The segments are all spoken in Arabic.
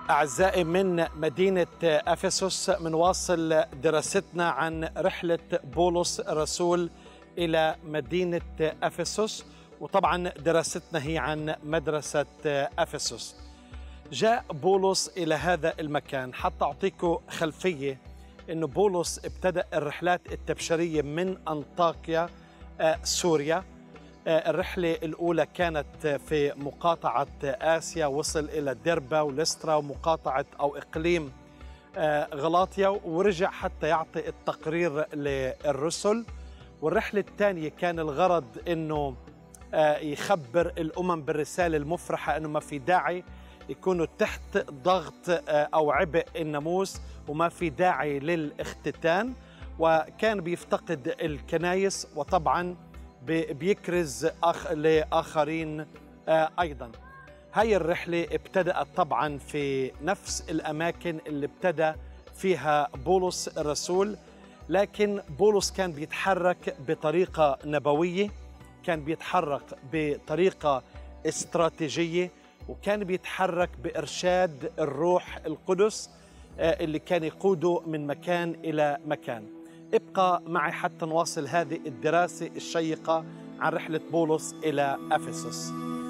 أعزائي من مدينة أفسس بنواصل دراستنا عن رحلة بولس الرسول إلى مدينة أفسس، وطبعا دراستنا هي عن مدرسة أفسس. جاء بولس إلى هذا المكان. حتى أعطيكم خلفية أن بولس ابتدأ الرحلات التبشيرية من أنطاكيا سوريا. الرحلة الأولى كانت في مقاطعة آسيا، وصل إلى ديربا ولسترا ومقاطعة أو إقليم غلاطيا، ورجع حتى يعطي التقرير للرسل. والرحلة الثانية كان الغرض أنه يخبر الأمم بالرسالة المفرحة أنه ما في داعي يكونوا تحت ضغط أو عبء الناموس، وما في داعي للاختتان. وكان بيفتقد الكنايس، وطبعا بيكرز لآخرين أيضا. هاي الرحلة ابتدأت طبعا في نفس الأماكن اللي ابتدى فيها بولس الرسول، لكن بولس كان بيتحرك بطريقة نبوية، كان بيتحرك بطريقة استراتيجية، وكان بيتحرك بإرشاد الروح القدس اللي كان يقوده من مكان إلى مكان. ابقى معي حتى نواصل هذه الدراسة الشيقة عن رحلة بولس إلى أفسس.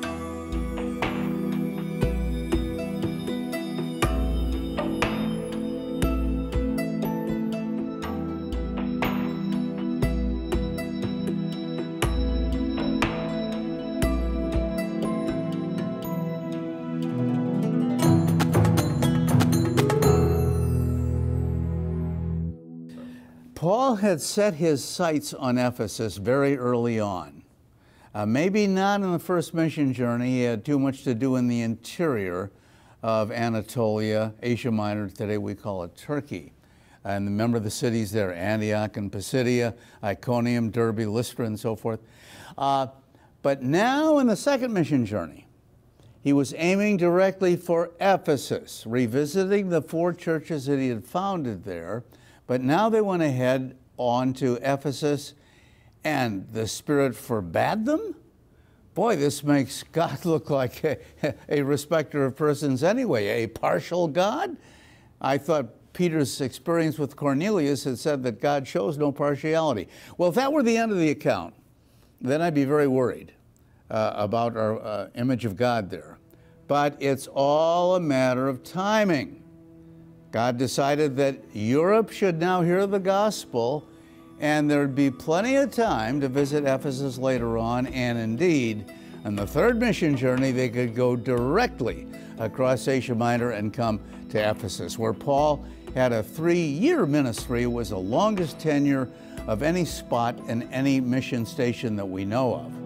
Paul had set his sights on Ephesus very early on. Maybe not in the first mission journey. He had too much to do in the interior of Anatolia, Asia Minor, today we call it Turkey. And remember the cities there, Antioch and Pisidia, Iconium, Derbe, Lystra, and so forth. But now in the second mission journey, he was aiming directly for Ephesus, revisiting the 4 churches that he had founded there. But now they went ahead on to Ephesus, and the Spirit forbade them? Boy, this makes God look like a respecter of persons anyway, a partial God? I thought Peter's experience with Cornelius had said that God shows no partiality. Well, if that were the end of the account, then I'd be very worried about our image of God there. But it's all a matter of timing. God decided that Europe should now hear the gospel, and there'd be plenty of time to visit Ephesus later on, and indeed, on the third mission journey, they could go directly across Asia Minor and come to Ephesus, where Paul had a 3-year ministry. It was the longest tenure of any spot in any mission station that we know of.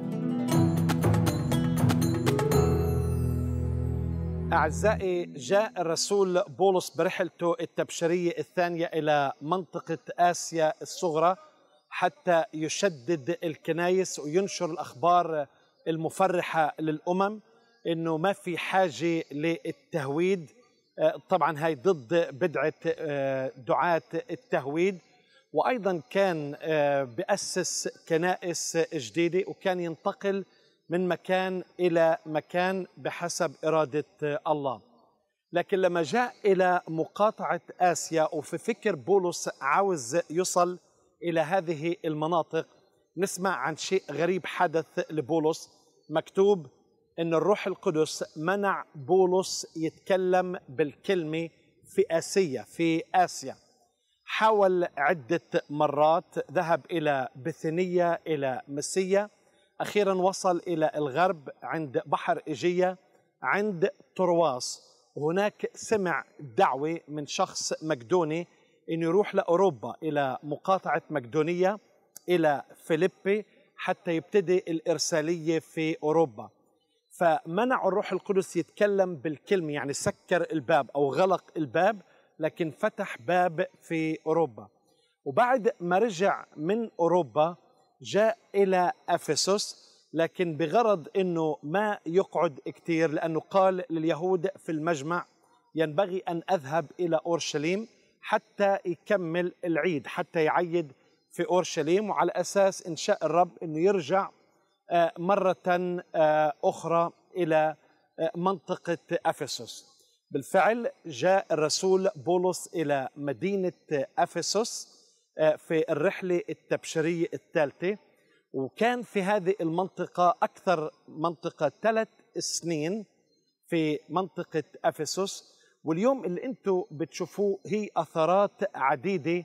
أعزائي، جاء الرسول بولس برحلته التبشيرية الثانية إلى منطقة آسيا الصغرى حتى يشدد الكنائس وينشر الأخبار المفرحة للأمم إنه ما في حاجة للتهويد. طبعا هاي ضد بدعة دعاة التهويد. وأيضا كان بأسس كنائس جديدة، وكان ينتقل من مكان إلى مكان بحسب إرادة الله. لكن لما جاء إلى مقاطعة آسيا، وفي فكر بولس عاوز يصل إلى هذه المناطق، نسمع عن شيء غريب حدث لبولس. مكتوب إن الروح القدس منع بولس يتكلم بالكلمة في آسيا، في آسيا. حاول عدة مرات، ذهب إلى بثينية، إلى مسيا، أخيراً وصل إلى الغرب عند بحر إيجيا، عند طرواس. وهناك سمع دعوة من شخص مقدوني إنه يروح لأوروبا، إلى مقاطعة مقدونية، إلى فيليبي، حتى يبتدي الإرسالية في أوروبا. فمنع الروح القدس يتكلم بالكلمة، يعني سكر الباب أو غلق الباب، لكن فتح باب في أوروبا. وبعد ما رجع من أوروبا جاء إلى أفسس، لكن بغرض أنه ما يقعد كتير، لأنه قال لليهود في المجمع ينبغي أن أذهب إلى أورشليم حتى يكمل العيد، حتى يعيد في أورشليم، وعلى أساس إن شاء الرب أنه يرجع مرة أخرى إلى منطقة أفسس. بالفعل جاء الرسول بولس إلى مدينة أفسس في الرحلة التبشيرية الثالثة، وكان في هذه المنطقة أكثر منطقة 3 سنين في منطقة أفسس. واليوم اللي أنتم بتشوفوه هي أثرات عديدة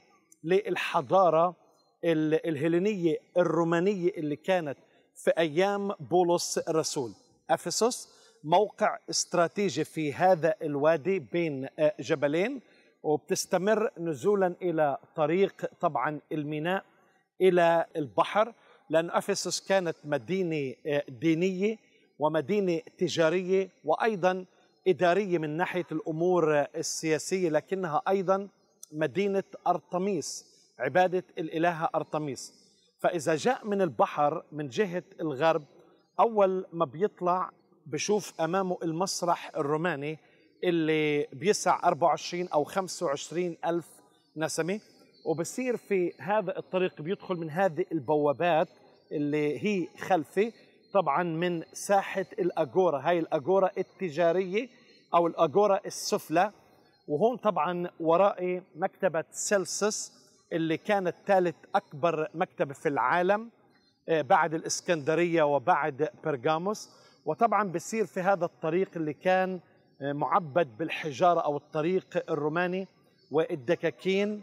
للحضارة الهيلينية الرومانية اللي كانت في أيام بولس الرسول. أفسس موقع استراتيجي في هذا الوادي بين جبلين، وبتستمر نزولا إلى طريق طبعا الميناء إلى البحر، لأن أفسس كانت مدينة دينية ومدينة تجارية وأيضا إدارية من ناحية الأمور السياسية، لكنها أيضا مدينة أرطميس، عبادة الإلهة أرطميس. فإذا جاء من البحر من جهة الغرب، أول ما بيطلع بشوف أمامه المسرح الروماني اللي بيسع 24 أو 25 ألف نسمة، وبصير في هذا الطريق بيدخل من هذه البوابات اللي هي خلفي طبعا من ساحة الأجورا، هاي الأجورا التجارية أو الأجورا السفلى. وهون طبعا ورائي مكتبة سلسس اللي كانت ثالث أكبر مكتبة في العالم بعد الإسكندرية وبعد برغاموس. وطبعا بصير في هذا الطريق اللي كان معبد بالحجارة أو الطريق الروماني، والدكاكين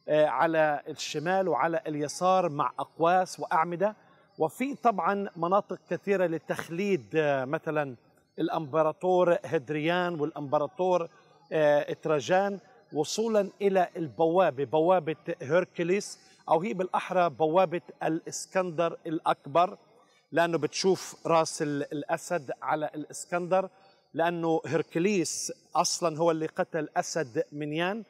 على الشمال وعلى اليسار مع أقواس وأعمدة. وفي طبعا مناطق كثيرة لتخليد مثلا الأمبراطور هدريان والأمبراطور تراجان، وصولا إلى البوابة، بوابة هيركليس، أو هي بالأحرى بوابة الإسكندر الأكبر، لأنه بتشوف رأس الأسد على الإسكندر، لأنه هيركليس أصلا هو اللي قتل أسد منيان،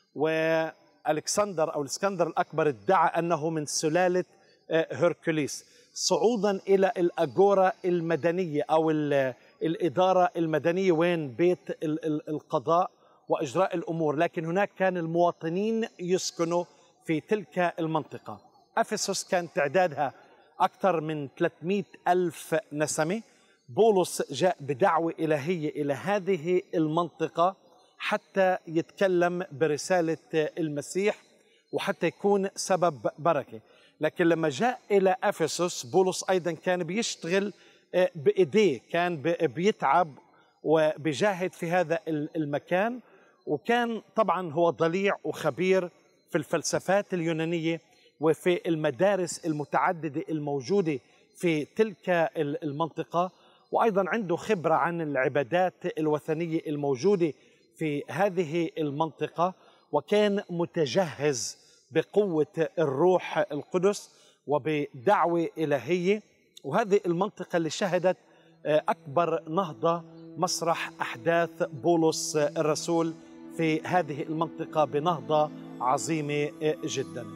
والكسندر أو الإسكندر الأكبر ادعى أنه من سلالة هيركليس، صعودا إلى الأجورا المدنية أو الإدارة المدنية وين بيت القضاء وإجراء الأمور. لكن هناك كان المواطنين يسكنوا في تلك المنطقة. أفسس كان تعدادها أكثر من 300 ألف نسمة. بولس جاء بدعوة إلهية إلى هذه المنطقة حتى يتكلم برسالة المسيح وحتى يكون سبب بركة. لكن لما جاء إلى أفسس بولس أيضا كان بيشتغل بإيديه، كان بيتعب وبيجاهد في هذا المكان، وكان طبعا هو ضليع وخبير في الفلسفات اليونانية وفي المدارس المتعددة الموجودة في تلك المنطقة، وأيضا عنده خبرة عن العبادات الوثنية الموجودة في هذه المنطقة، وكان متجهز بقوة الروح القدس وبدعوة إلهية. وهذه المنطقة اللي شهدت أكبر نهضة مسرح أحداث بولس الرسول في هذه المنطقة بنهضة عظيمة جداً.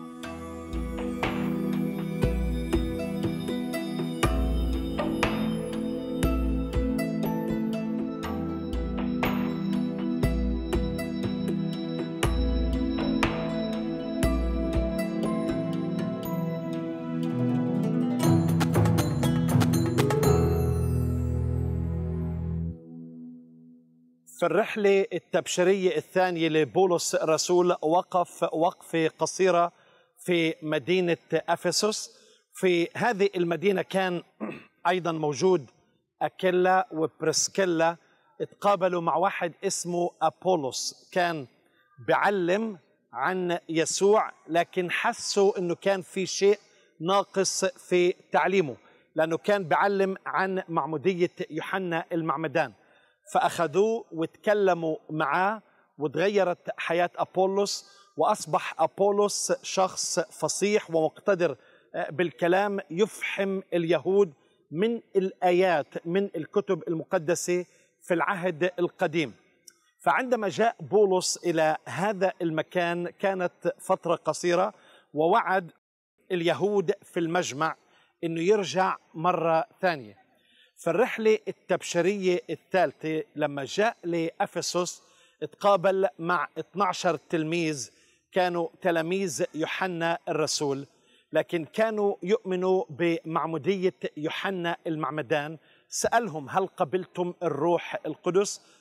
في الرحلة التبشيرية الثانية لبولس الرسول وقف وقفة قصيرة في مدينة أفسس. في هذه المدينة كان أيضا موجود أكيلا وبرسكيلا، اتقابلوا مع واحد اسمه أبولس، كان بعلم عن يسوع، لكن حسوا أنه كان في شيء ناقص في تعليمه، لأنه كان بعلم عن معمودية يوحنا المعمدان. فأخذوه وتكلموا معاه وتغيرت حياة أبولس، وأصبح أبولس شخص فصيح ومقتدر بالكلام، يفحم اليهود من الآيات من الكتب المقدسة في العهد القديم. فعندما جاء بولس إلى هذا المكان كانت فترة قصيرة، ووعد اليهود في المجمع أنه يرجع مرة ثانية. في الرحلة التبشيرية الثالثة لما جاء لأفسس اتقابل مع 12 تلميذ كانوا تلاميذ يوحنا الرسول، لكن كانوا يؤمنوا بمعمودية يوحنا المعمدان. سألهم هل قبلتم الروح القدس؟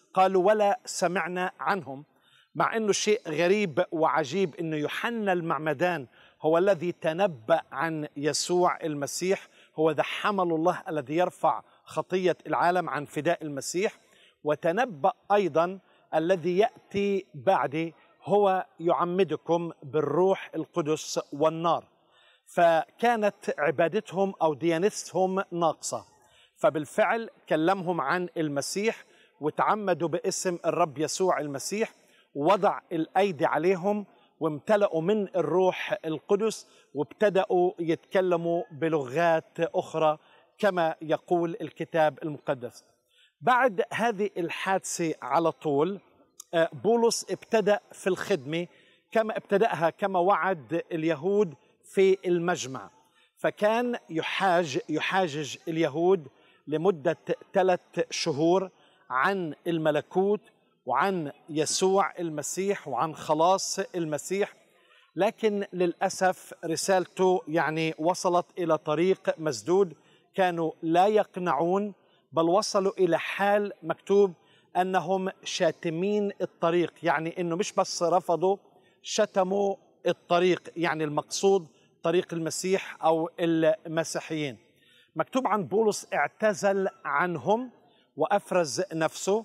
قالوا ولا سمعنا عنهم، مع أنه شيء غريب وعجيب أنه يوحنا المعمدان هو الذي تنبأ عن يسوع المسيح، هو ذا حمل الله الذي يرفع خطية العالم عن فداء المسيح، وتنبأ أيضا الذي يأتي بعدي هو يعمدكم بالروح القدس والنار. فكانت عبادتهم أو ديانتهم ناقصة، فبالفعل كلمهم عن المسيح وتعمدوا باسم الرب يسوع المسيح، وضع الأيدي عليهم وامتلأوا من الروح القدس وابتدأوا يتكلموا بلغات أخرى كما يقول الكتاب المقدس. بعد هذه الحادثة على طول بولس ابتدأ في الخدمة كما ابتدأها، كما وعد اليهود في المجمع، فكان يحاجج اليهود لمدة 3 شهور عن الملكوت وعن يسوع المسيح وعن خلاص المسيح. لكن للأسف رسالته وصلت إلى طريق مسدود، كانوا لا يقنعون، بل وصلوا إلى حال مكتوب أنهم شاتمين الطريق، إنه مش بس رفضوا، شتموا الطريق، المقصود طريق المسيح أو المسيحيين. مكتوب عن بولس اعتزل عنهم وأفرز نفسه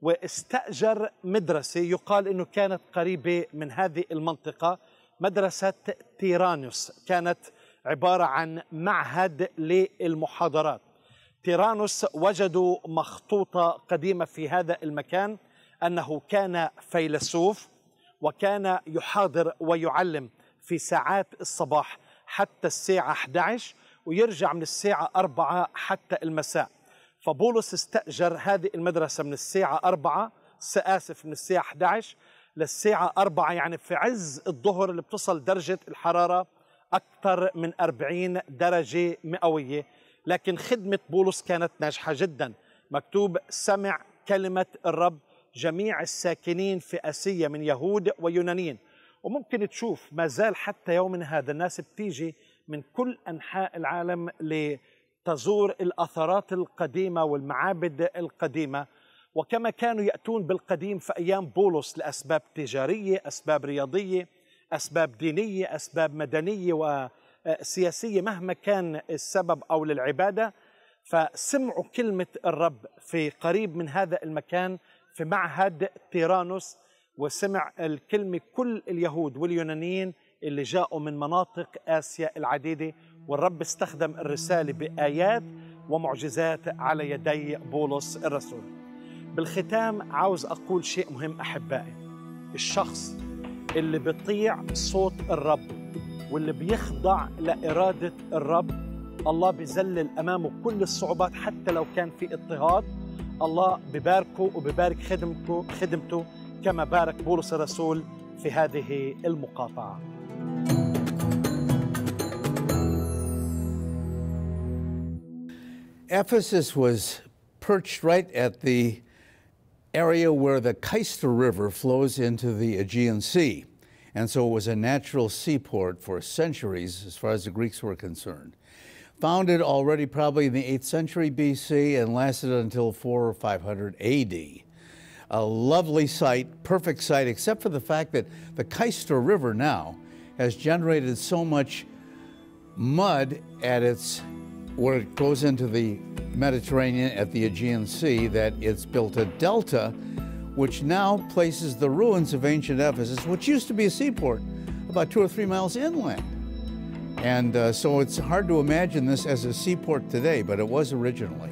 واستأجر مدرسة يقال أنه كانت قريبة من هذه المنطقة، مدرسة تيرانوس، كانت عبارة عن معهد للمحاضرات. تيرانوس وجدوا مخطوطة قديمة في هذا المكان أنه كان فيلسوف، وكان يحاضر ويعلم في ساعات الصباح حتى الساعة 11، ويرجع من الساعة 4 حتى المساء. فبولس استأجر هذه المدرسة من الساعة 4 من الساعة 11 للساعة 4، في عز الظهر اللي بتصل درجة الحرارة أكثر من 40 درجة مئوية. لكن خدمة بولس كانت ناجحة جدا. مكتوب سمع كلمة الرب جميع الساكنين في آسيا من يهود ويونانيين. وممكن تشوف ما زال حتى يومنا هذا الناس بتيجي من كل أنحاء العالم لتزور الأثارات القديمة والمعابد القديمة، وكما كانوا يأتون بالقديم في أيام بولس لأسباب تجارية، أسباب رياضية، أسباب دينية، أسباب مدنية وسياسية، مهما كان السبب أو للعبادة، فسمعوا كلمة الرب في قريب من هذا المكان في معهد تيرانوس، وسمع الكلمة كل اليهود واليونانيين اللي جاءوا من مناطق آسيا العديدة، والرب استخدم الرسالة بآيات ومعجزات على يدي بولس الرسول. بالختام عاوز أقول شيء مهم أحبائي، الشخص اللي بيطيع صوت الرب واللي بيخضع لإرادة الرب، الله بيذلل أمامه كل الصعوبات، حتى لو كان في اضطهاد الله بباركه وببارك خدمته كما بارك بولس الرسول في هذه المقاطعة. Ephesus was perched right at the area where the Cayster River flows into the Aegean Sea. And so it was a natural seaport for centuries as far as the Greeks were concerned. Founded already probably in the 8th century BC and lasted until 400 or 500 AD. A lovely site, perfect site, except for the fact that the Cayster River now has generated so much mud at where it goes into the Mediterranean at the Aegean Sea that it's built a delta which now places the ruins of ancient Ephesus, which used to be a seaport, about 2 or 3 miles inland. And so it's hard to imagine this as a seaport today, but it was originally.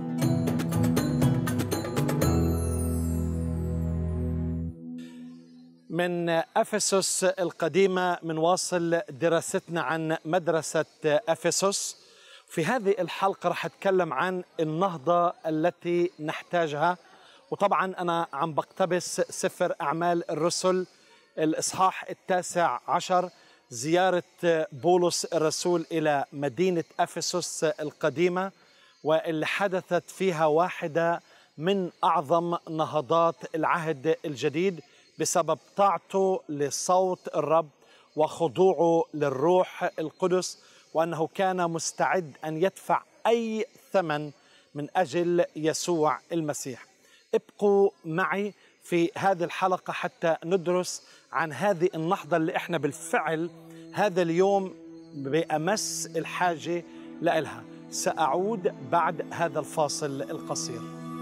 من أفسس القديمة منواصل دراستنا عن مدرسة أفسس. في هذه الحلقة رح أتكلم عن النهضة التي نحتاجها، وطبعا أنا عم بقتبس سفر أعمال الرسل الإصحاح 19، زيارة بولس الرسول إلى مدينة أفسس القديمة، واللي حدثت فيها واحدة من أعظم نهضات العهد الجديد بسبب طاعته لصوت الرب وخضوعه للروح القدس، وأنه كان مستعد أن يدفع أي ثمن من أجل يسوع المسيح. ابقوا معي في هذه الحلقة حتى ندرس عن هذه النهضة اللي احنا بالفعل هذا اليوم بأمس الحاجة لها. سأعود بعد هذا الفاصل القصير.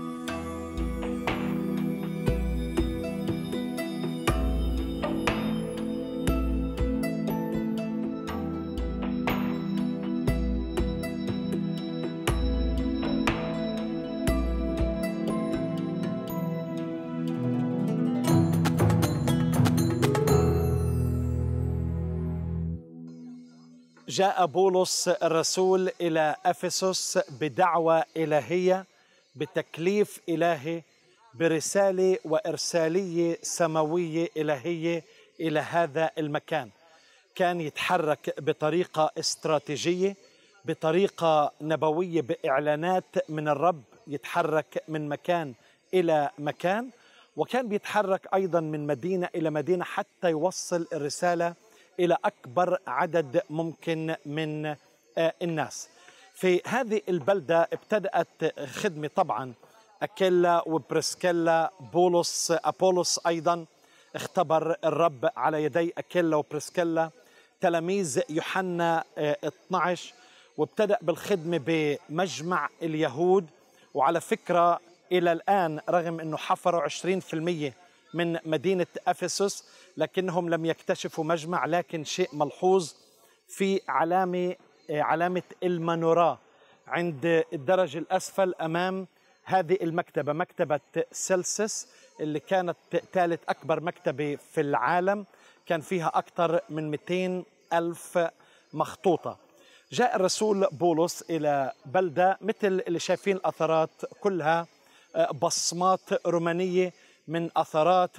جاء بولس الرسول إلى أفسس بدعوة إلهية، بتكليف إلهي، برسالة وإرسالية سماوية إلهية إلى هذا المكان. كان يتحرك بطريقة استراتيجية، بطريقة نبوية، بإعلانات من الرب، يتحرك من مكان إلى مكان، وكان بيتحرك أيضا من مدينة إلى مدينة حتى يوصل الرسالة إلى أكبر عدد ممكن من الناس. في هذه البلدة ابتدأت خدمة طبعا أكيلا وبريسكيلا. أبولس أيضا اختبر الرب على يدي أكيلا وبريسكيلا، تلاميذ يوحنا 12، وابتدأ بالخدمة بمجمع اليهود. وعلى فكرة إلى الآن رغم أنه حفروا 20% من مدينة أفسس لكنهم لم يكتشفوا مجمع، لكن شيء ملحوظ في علامة المنورة عند الدرج الأسفل أمام هذه المكتبة، مكتبة سلسس اللي كانت ثالث أكبر مكتبة في العالم، كان فيها أكثر من 200,000 مخطوطة. جاء الرسول بولس إلى بلدة مثل اللي شايفين الأثرات كلها بصمات رومانية، من أثرات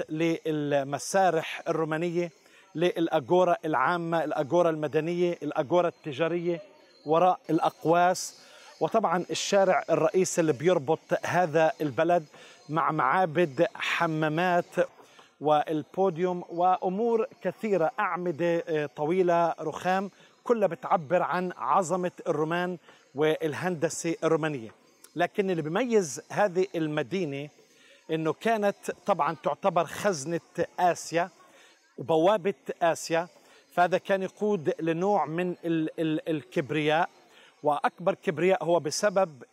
للمسارح الرومانية، للأجورة العامة، الأجورة المدنية، الأجورة التجارية وراء الأقواس، وطبعا الشارع الرئيسي اللي بيربط هذا البلد مع معابد، حمامات، والبوديوم وأمور كثيرة، أعمدة طويلة، رخام، كلها بتعبر عن عظمة الرومان والهندسة الرومانية. لكن اللي بيميز هذه المدينة إنه كانت طبعا تعتبر خزنة آسيا وبوابة آسيا، فهذا كان يقود لنوع من الكبرياء، وأكبر كبرياء هو بسبب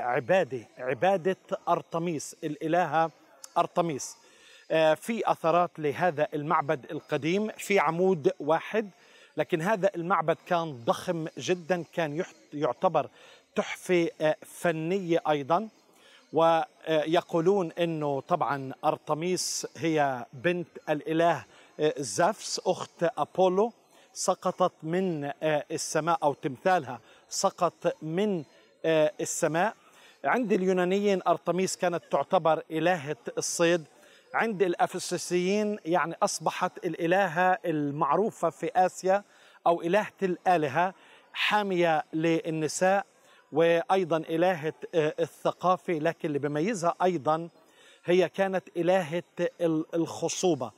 عبادة أرطميس، الإلهة أرطميس. في أثرات لهذا المعبد القديم، في عمود واحد، لكن هذا المعبد كان ضخم جدا، كان يعتبر تحفة فنية أيضا. ويقولون أنه طبعا أرطميس هي بنت الإله زافس، أخت أبولو، سقطت من السماء، أو تمثالها سقط من السماء. عند اليونانيين أرطميس كانت تعتبر إلهة الصيد، عند الأفسسيين يعني أصبحت الإلهة المعروفة في آسيا أو إلهة الآلهة، حامية للنساء وأيضا إلهة الثقافة. لكن اللي بيميزها أيضا هي كانت إلهة الخصوبة.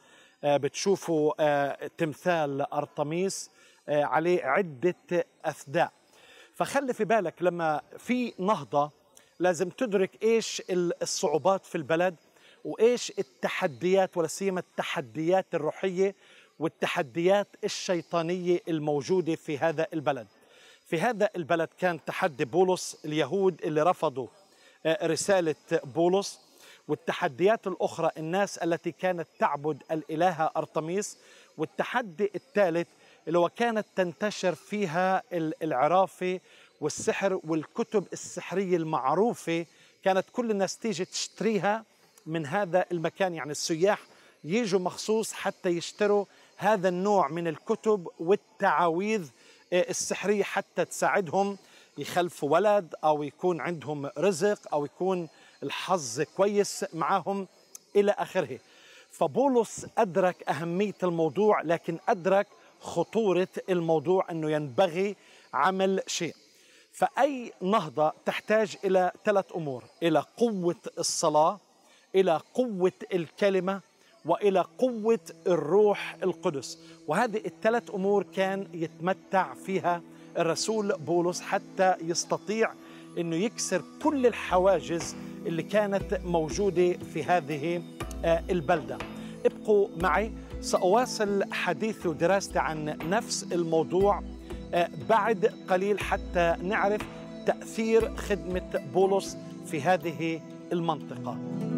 بتشوفوا تمثال أرطميس عليه عدة أثداء. فخلي في بالك لما في نهضة لازم تدرك إيش الصعوبات في البلد وإيش التحديات، ولا سيما التحديات الروحية والتحديات الشيطانية الموجودة في هذا البلد. في هذا البلد كان تحدي بولس، اليهود اللي رفضوا رسالة بولس، والتحديات الأخرى الناس التي كانت تعبد الإلهة أرطميس، والتحدي الثالث اللي هو كانت تنتشر فيها العرافة والسحر والكتب السحرية المعروفة، كانت كل الناس تيجي تشتريها من هذا المكان، يعني السياح يجوا مخصوص حتى يشتروا هذا النوع من الكتب والتعاويذ السحرية حتى تساعدهم يخلفوا ولد أو يكون عندهم رزق أو يكون الحظ كويس معهم إلى آخره. فبولس أدرك أهمية الموضوع، لكن أدرك خطورة الموضوع أنه ينبغي عمل شيء. فأي نهضة تحتاج إلى 3 أمور: إلى قوة الصلاة، إلى قوة الكلمة، وإلى قوة الروح القدس. وهذه ال3 أمور كان يتمتع فيها الرسول بولس حتى يستطيع أنه يكسر كل الحواجز اللي كانت موجودة في هذه البلدة. ابقوا معي، سأواصل حديثي ودراستي عن نفس الموضوع بعد قليل حتى نعرف تأثير خدمة بولس في هذه المنطقة.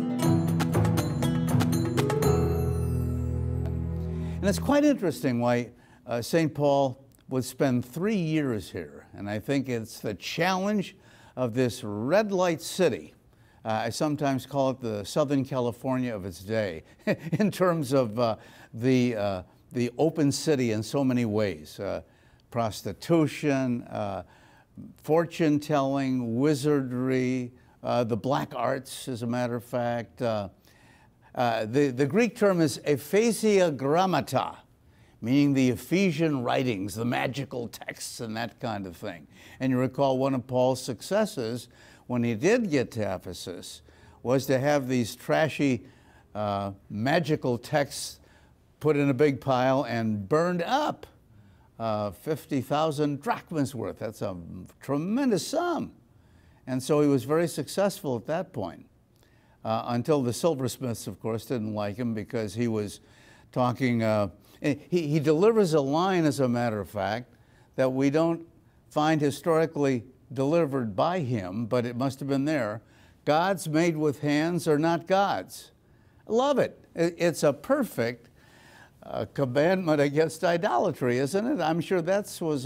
And it's quite interesting why St. Paul would spend 3 years here. And I think it's the challenge of this red light city. I sometimes call it the Southern California of its day in terms of the open city in so many ways. Prostitution, fortune telling, wizardry, the black arts, as a matter of fact. The Greek term is Ephesia grammata, meaning the Ephesian writings, the magical texts and that kind of thing. And you recall one of Paul's successes when he did get to Ephesus was to have these trashy magical texts put in a big pile and burned up. 50,000 drachmas worth. That's a tremendous sum. And so he was very successful at that point. Until the silversmiths, of course, didn't like him because he was talking, he delivers a line, as a matter of fact, that we don't find historically delivered by him, but it must have been there. Gods made with hands are not gods. I love it. It's a perfect commandment against idolatry, isn't it? I'm sure that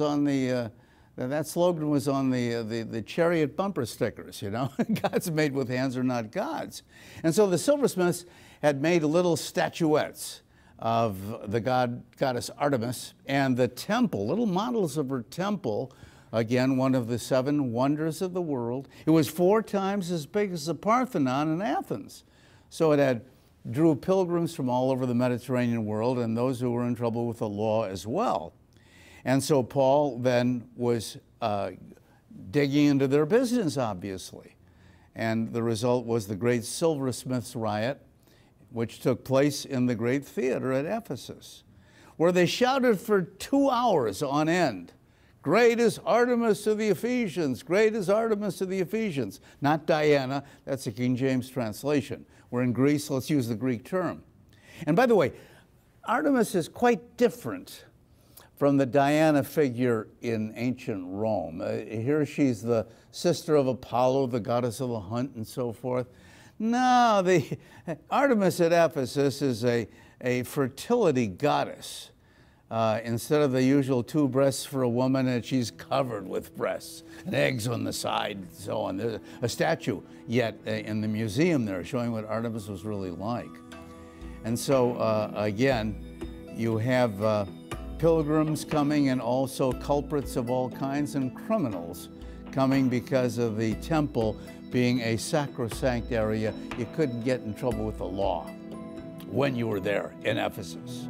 slogan was on the chariot bumper stickers, you know. Gods made with hands are not gods. And so the silversmiths had made little statuettes of the goddess Artemis and the temple, little models of her temple, again, one of the 7 wonders of the world. It was 4 times as big as the Parthenon in Athens. So it drew pilgrims from all over the Mediterranean world and those who were in trouble with the law as well. And so Paul then was digging into their business, obviously. And the result was the great silversmiths riot, which took place in the great theater at Ephesus, where they shouted for 2 hours on end, "Great is Artemis to the Ephesians, great is Artemis to the Ephesians." Not Diana, that's a King James translation. We're in Greece, let's use the Greek term. And by the way, Artemis is quite different from the Diana figure in ancient Rome. Here she's the sister of Apollo, the goddess of the hunt and so forth. No, the Artemis at Ephesus is a fertility goddess. Instead of the usual 2 breasts for a woman, and she's covered with breasts and eggs on the side and so on. There's a statue yet in the museum there showing what Artemis was really like. And so, again, you have pilgrims coming and also culprits of all kinds and criminals coming because of the temple being a sacrosanct area. You couldn't get in trouble with the law when you were there in Ephesus.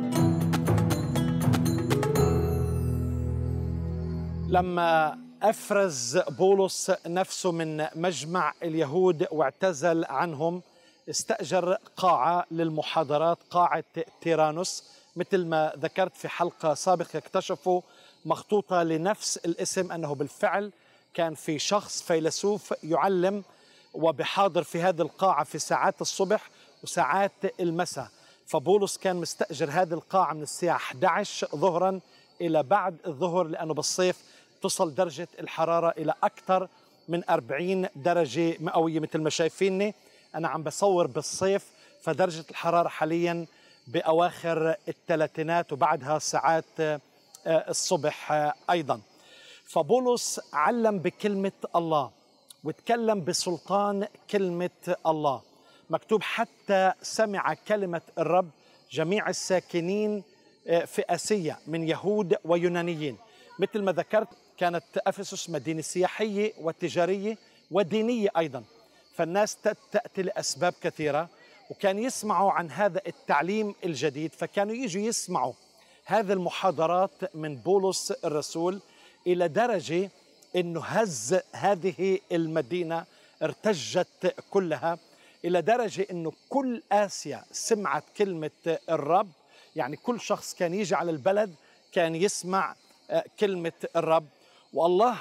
لما أفرز بولس نفسه من مجمع اليهود واعتزل عنهم، استأجر قاعة للمحاضرات، قاعة تيرانوس. مثل ما ذكرت في حلقة سابقة اكتشفوا مخطوطة لنفس الاسم، أنه بالفعل كان في شخص فيلسوف يعلم وبحاضر في هذه القاعة في ساعات الصبح وساعات المساء. فبولس كان مستأجر هذه القاعة من الساعة 11 ظهرا إلى بعد الظهر، لأنه بالصيف تصل درجة الحرارة إلى أكثر من 40 درجة مئوية. مثل ما شايفيني أنا عم بصور بالصيف، فدرجة الحرارة حاليا بأواخر الثلاثينات وبعدها ساعات الصبح أيضا. فبولس علم بكلمة الله وتكلم بسلطان كلمة الله. مكتوب حتى سمع كلمة الرب جميع الساكنين في آسيا من يهود ويونانيين. مثل ما ذكرت كانت أفسس مدينة سياحية وتجارية ودينية أيضا، فالناس تأتي لأسباب كثيرة وكان يسمعوا عن هذا التعليم الجديد، فكانوا يجوا يسمعوا هذه المحاضرات من بولس الرسول إلى درجة أنه هز هذه المدينة، ارتجت كلها، إلى درجة أنه كل آسيا سمعت كلمة الرب. يعني كل شخص كان يجي على البلد كان يسمع كلمة الرب، والله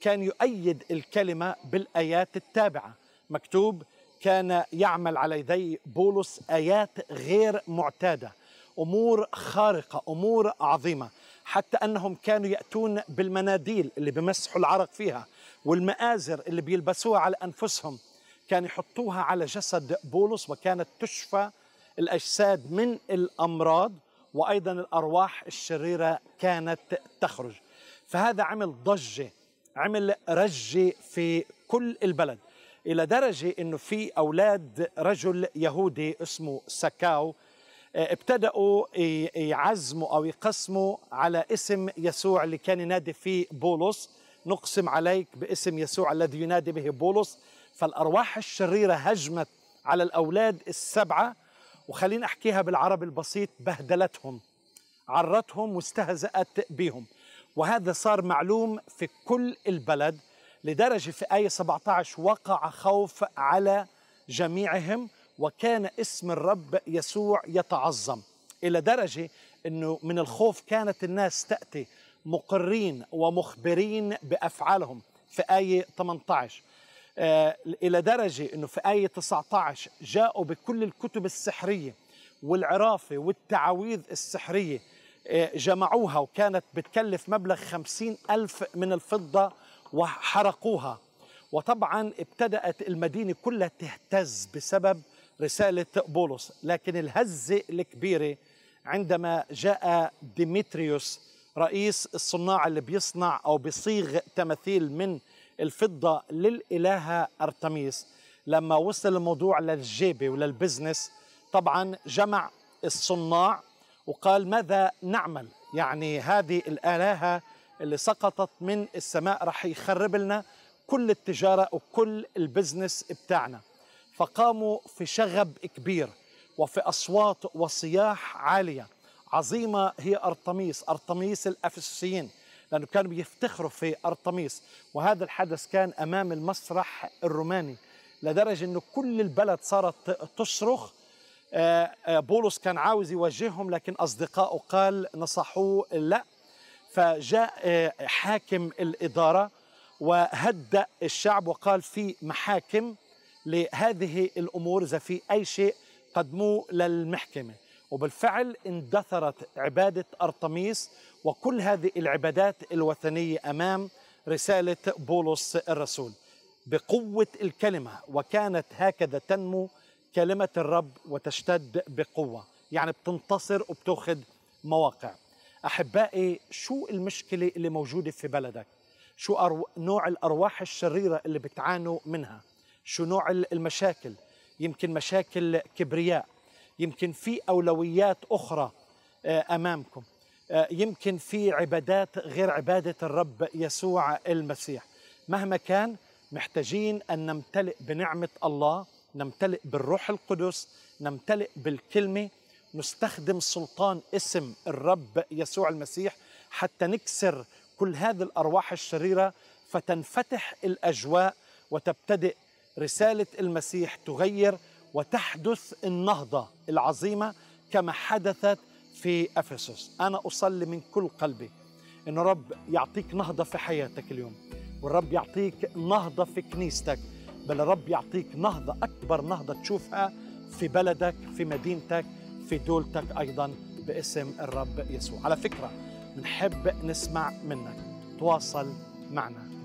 كان يؤيد الكلمة بالآيات التابعة. مكتوب: كان يعمل على يدي بولس آيات غير معتادة، أمور خارقة، أمور عظيمة، حتى أنهم كانوا يأتون بالمناديل اللي بمسحوا العرق فيها، والمآزر اللي بيلبسوها على أنفسهم كان يحطوها على جسد بولس، وكانت تشفى الأجساد من الأمراض، وأيضا الأرواح الشريرة كانت تخرج. فهذا عمل ضجة، عمل رجة في كل البلد، إلى درجة أنه في أولاد رجل يهودي اسمه سكاو ابتدأوا يعزموا أو يقسموا على اسم يسوع اللي كان ينادي فيه بولس: نقسم عليك باسم يسوع الذي ينادي به بولس. فالأرواح الشريرة هجمت على الأولاد السبعة، وخليني أحكيها بالعربي البسيط: بهدلتهم، عرتهم واستهزأت بهم. وهذا صار معلوم في كل البلد، لدرجة في آية 17: وقع خوف على جميعهم وكان اسم الرب يسوع يتعظم. إلى درجة أنه من الخوف كانت الناس تأتي مقرين ومخبرين بأفعالهم في آية 18. إلى درجة أنه في آية 19 جاءوا بكل الكتب السحرية والعرافة والتعاويذ السحرية، جمعوها وكانت بتكلف مبلغ 50,000 من الفضة وحرقوها. وطبعا ابتدأت المدينة كلها تهتز بسبب رسالة بولس. لكن الهزة الكبيرة عندما جاء ديمتريوس رئيس الصناع اللي بيصنع أو بيصيغ تماثيل من الفضة للإلهة أرتميس. لما وصل الموضوع للجيبة وللبزنس، طبعا جمع الصناع وقال: ماذا نعمل؟ يعني هذه الآلهة اللي سقطت من السماء رح يخرب لنا كل التجارة وكل البزنس بتاعنا. فقاموا في شغب كبير وفي أصوات وصياح عالية: عظيمة هي أرتميس، أرتميس الأفسسيين، لأنه كانوا بيفتخروا في أرتميس. وهذا الحدث كان أمام المسرح الروماني، لدرجة أنه كل البلد صارت تصرخ. بولس كان عاوز يوجههم، لكن أصدقائه قال نصحوه لا. فجاء حاكم الإدارة وهدأ الشعب وقال: في محاكم لهذه الأمور، إذا في أي شيء قدموه للمحكمة. وبالفعل اندثرت عبادة أرتميس وكل هذه العبادات الوثنية أمام رسالة بولس الرسول بقوة الكلمة. وكانت هكذا تنمو كلمة الرب وتشتد بقوة، يعني بتنتصر وبتأخذ مواقع. أحبائي، شو المشكلة اللي موجودة في بلدك؟ شو نوع الأرواح الشريرة اللي بتعانوا منها؟ شو نوع المشاكل؟ يمكن مشاكل كبرياء، يمكن في أولويات أخرى أمامكم، يمكن في عبادات غير عبادة الرب يسوع المسيح. مهما كان، محتاجين أن نمتلئ بنعمة الله، نمتلئ بالروح القدس، نمتلئ بالكلمة، نستخدم سلطان اسم الرب يسوع المسيح حتى نكسر كل هذه الأرواح الشريرة، فتنفتح الأجواء وتبتدئ رسالة المسيح تغير، وتحدث النهضة العظيمة كما حدثت في أفسس. أنا أصلي من كل قلبي إن الرب يعطيك نهضة في حياتك اليوم، والرب يعطيك نهضة في كنيستك، بل الرب يعطيك نهضة، أكبر نهضة تشوفها في بلدك، في مدينتك، في دولتك أيضا، باسم الرب يسوع. على فكرة، بنحب نسمع منك، تواصل معنا.